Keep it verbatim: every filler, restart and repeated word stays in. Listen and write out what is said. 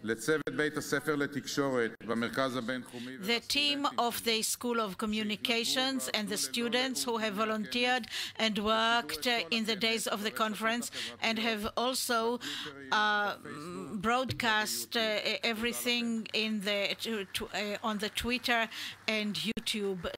The team of the School of Communications and the students who have volunteered and worked in the days of the conference and have also uh, broadcast uh, everything in the, to, to, uh, on the Twitter and YouTube